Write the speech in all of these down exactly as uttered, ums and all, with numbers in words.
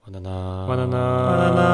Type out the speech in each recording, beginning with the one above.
바나나 바나나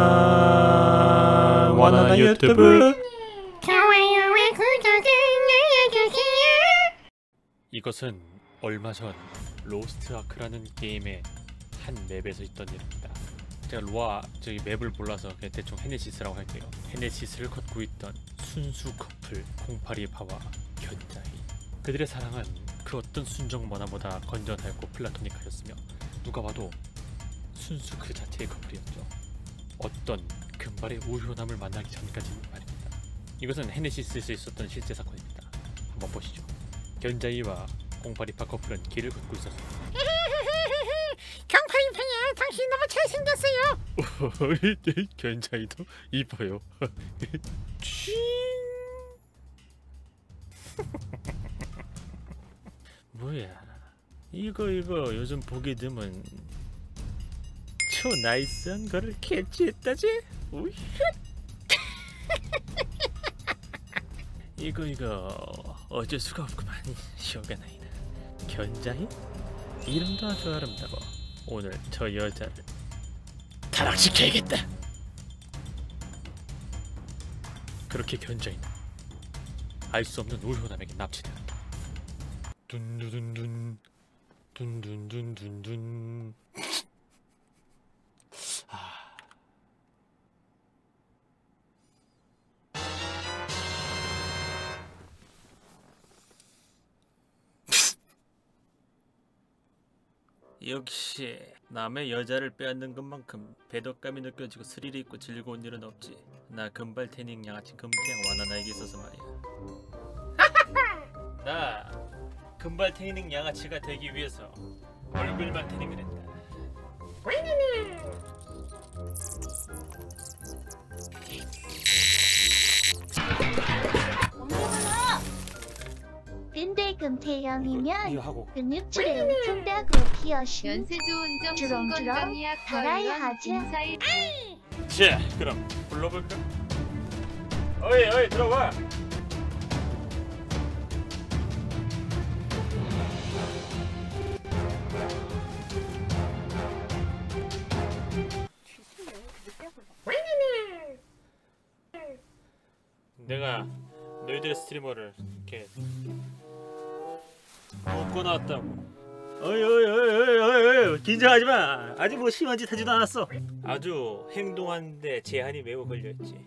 바나나 바나나 유튜브. 좋아요와 구독을 눌러주세요. 이것은 얼마 전 로스트 아크라는 게임의 한 맵에서 있던 일입니다. 제가 로아 저기 맵을 몰라서 그냥 대충 헤네시스라고 할게요. 헤네시스를 걷고 있던 순수 커플 콩파리파와 견자이. 그들의 사랑은 그 어떤 순정 만화보다 건전하였고 플라토닉하였으며 누가 봐도 순수 그 자체의 커플이었죠. 어떤 금발의 우효남을 만나기 전까지는 말입니다. 이것은 헤네시스에서 있었던 실제 사건입니다. 한번 보시죠. 견자이와 콩파리파 커플은 길을 걷고 있었습니다. 경파이파야, 당신 너무 잘생겼어요. 견자이도 이뻐요. 뭐야 이거 이거 요즘 보기 드문 초 나이스한 거를 캐치했다지? 우윳. 이거 이거 어쩔 수가 없구만. 쇼가 나이는 견자이? 이름도 아주 아름다워. 오늘 저 여자를 타락시켜야겠다. 그렇게 견자이는 알 수 없는 우효남에게 납치되었다. 둔두둔둔 둔둔둔둔둔. 아. 역시 남의 여자를 빼앗는 것만큼 배덕감이 느껴지고 스릴이 있고 즐거운 일은 없지. 나 금발 태닝 양아치 금태양 와나나에게 있어서 말이야. 나 금발 태닝 양아치가 되기 위해서 얼굴만 태닝을 했다. 근데 금태형이면 이거 하고 근육질에 움푹다고 피어신 연세 좋은 점 주렁주렁 신건강의학 달아야 관련 하지. 인사이 자 그럼 불러볼까? 어이 어이 들어와. 내가 너희들의 스트리머를 이렇게 먹고 나왔다고. 어이 어이 어이 어이 어이 어이 긴장하지 마. 아직 뭐 심한 짓 하지도 않았어. 아주 행동하는데 제한이 매우 걸려있지.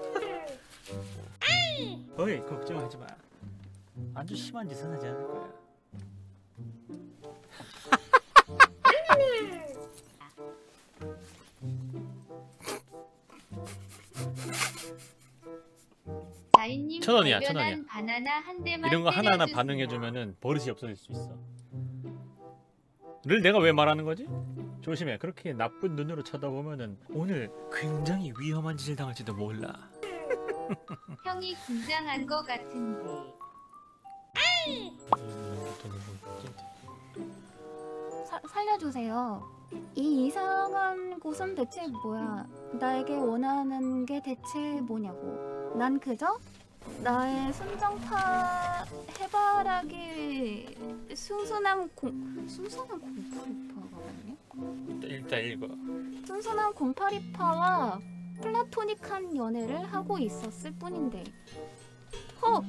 어이 걱정하지 마. 아주 심한 짓은 하지 않을 거야. 천 원이야, 천 원이야. 바나나 한 대만 이런 거 하나하나 때려주세요. 반응해주면은 버릇이 없어질 수 있어. 를 내가 왜 말하는 거지? 조심해. 그렇게 나쁜 눈으로 쳐다보면은 오늘 굉장히 위험한 짓을 당할지도 몰라. 형이 긴장한 거 같은데. 사, 살려주세요. 이 이상한 곳은 대체 뭐야? 나에게 원하는 게 대체 뭐냐고. 난 그저 나의 순정파 해바라기 순순한 공 순순한 공파리파가 맞니? 일단, 일단 읽어. 순순한 공파리파와 플라토닉한 연애를 하고 있었을 뿐인데, 헉!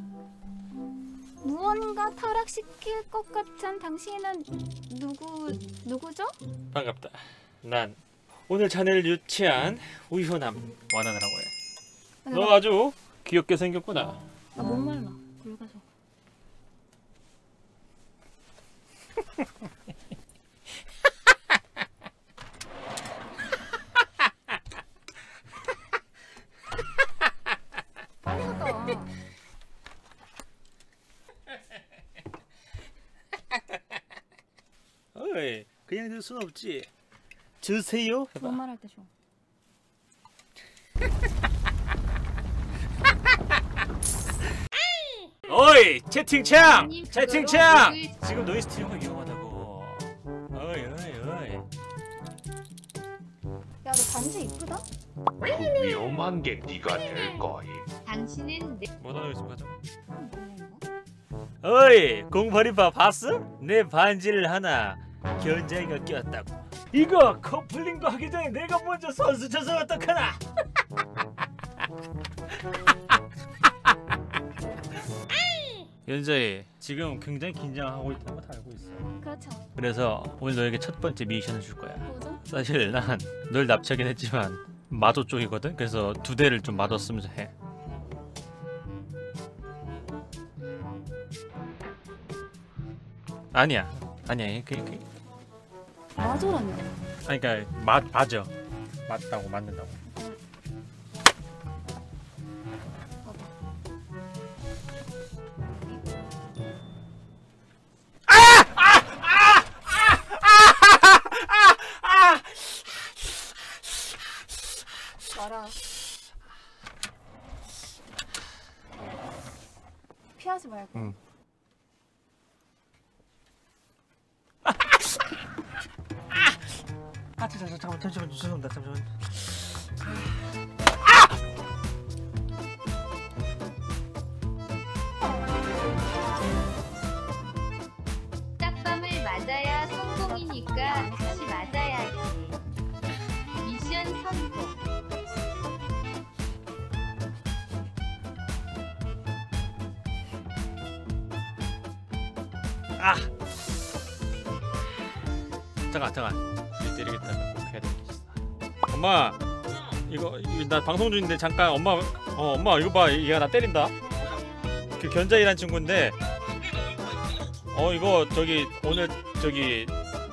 무언가 타락시킬 것 같은 당신은 누구 누구죠? 반갑다. 난 오늘 자네를 유치한 우효남 와나나라고 해. 너 아주 귀엽게 생겼구나. 나 목말라. 굵어서. 빨리 갔다 와. 어이 그냥 줄 순 없지. 주세요. 해봐. 뭔 말할 때 줘. 어이 채팅창! 형님, 채팅창! 그거 지금 너희 스트리머가 위험하다고. 어이 어이 어이. 야, 너 반지 이쁘다? 그 위험한 게 네가 될 거임. 당신은 내 뭐 나눠 있으면 가자. 뭐야 이거? 어이 공파리파 봤어? 내 반지를 하나 견자이가 꼈다고. 이거 커플링도 하기 전에 내가 먼저 선수 쳐서 어떡하나? 연자이 지금 굉장히 긴장하고 있다는 거 다 알고 있어. 그렇죠. 그래서 오늘 너에게 첫 번째 미션을 줄 거야. 뭐죠? 사실 난 널 납치하긴 했지만 마도 쪽이거든. 그래서 두 대를 좀 맞았으면서 해. 아니야, 아니야. 그, 그, 마조라뇨. 아니 그러니까 맞 맞아. 맞다고 맞는다고. 봐봐. 말아. 피하지 말고. 응. 아, 잠깐만, 잠깐만, 잠시만, 죄송합니다, 잠시만. 딱밤을 맞아야 성공이니까 같이 맞아야지. 미션 성공. 아! 잠깐, 잠깐. 일 때리겠다면 꼭 해야 되는 게 있어. 엄마, 이거, 이거 나 방송 중인데 잠깐 엄마, 어, 엄마 이거 봐, 얘가 나 때린다. 그 견자이란 친구인데, 어 이거 저기 오늘 저기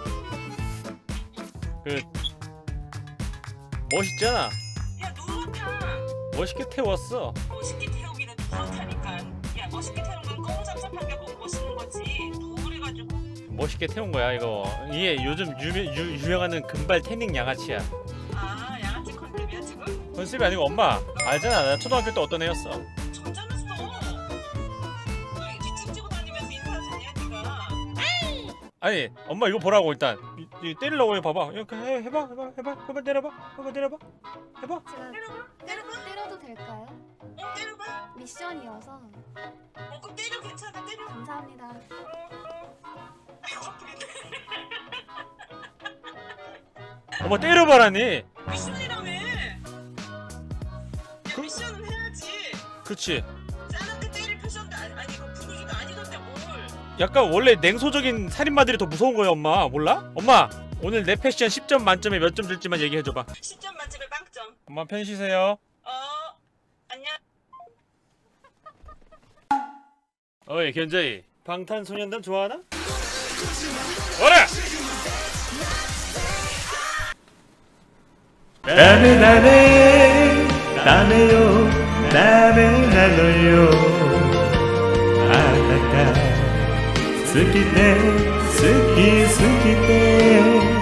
그 멋있잖아. 야 누구야? 멋있게 태웠어. 멋있게 태우기는 그렇다니까. 야 멋있게 태우는 건 껌잡잡한 게 뭐 멋있는 거지. 그래가지고 멋있게 태운 거야 이거. 이게 요즘 유명 유, 유명하는 금발 태닝 양아치야. 아 양아치 컨셉이야 지금? 컨셉이 아니고 엄마 알잖아. 나 초등학교 때 어떤 애였어. 점잖았어. 너 뒤집 지고 다니면서 인사하잖냐 니가. 아니 엄마 이거 보라고 일단. 이, 이 때리려고 해 봐봐. 이렇게 해, 해봐 해봐 해봐 해봐 때려봐 해봐 때려봐 해봐. 제가 때려봐 때려봐. 때려도 될까요? 어 때려봐. 미션이어서. 어 그럼 때려 괜찮아 때려. 감사합니다. 아이고 아프겠네. 엄마 때려봐라니. 미션이라며. 야 미션은 해야지. 그렇지. 짠한테 때릴 표정도 아니 아니 그 분위기도 아니던데 뭘. 약간 원래 냉소적인 살인마들이 더 무서운 거야 엄마. 몰라? 엄마 오늘 내 패션 십 점 만점에 몇 점 줄지만 얘기해줘봐. 십 점 만점에 빵점. 엄마 편 쉬세요. 어 안녕. 어이 견자이 방탄소년단 좋아하나? 오라! 다음에 다음에 다음에요 다음에 나눠요 아따까 好きで好き好きで